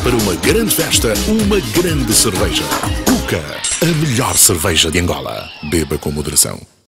para uma grande festa, uma grande cerveja. Cuca, a melhor cerveja de Angola. Beba com moderação.